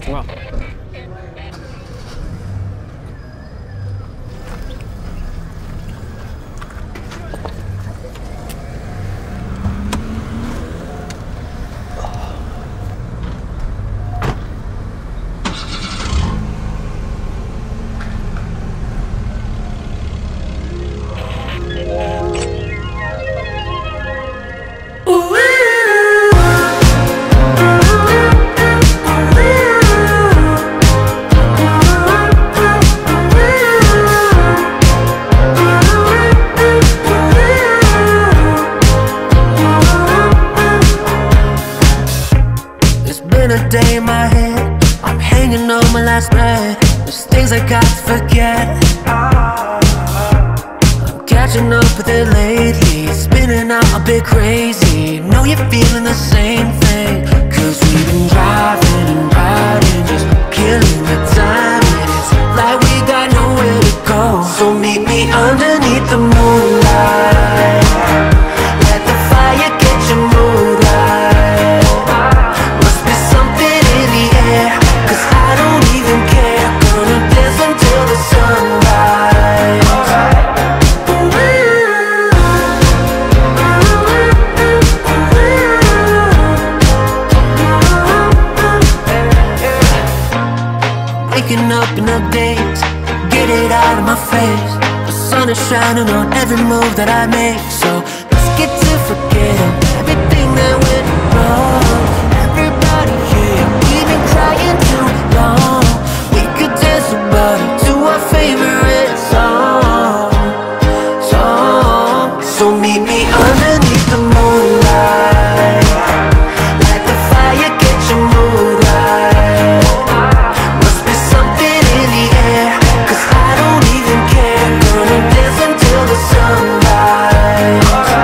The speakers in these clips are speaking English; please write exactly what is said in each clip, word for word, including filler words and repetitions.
Wow. A day in my head, I'm hanging on my last breath. There's things I got to forget. I'm catching up with it lately, spinning out a bit crazy. Know you're feeling the same thing, cause we've been driving and riding, just killing the time. And it's like we got nowhere to go. So meet me underneath the moonlight. Let the fire get your mood right. Cause I don't even care, gonna dance until the sunrise. Waking up in the days, get it out of my face. The sun is shining on every move that I make. So let's get to forgetting everything that went wrong. Everybody here, we've been crying too long. We could dance about it to our favorite song, song. So meet me underneath the moonlight. Let the fire get your mood right. Must be something in the air, cause I don't even care. Gonna dance until the sunrise.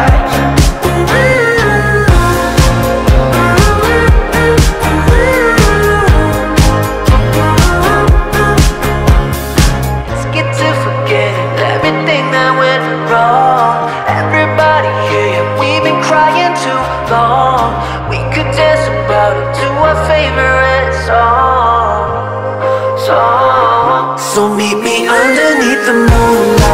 We could dance about it to our favorite song, song. So meet me underneath the moonlight.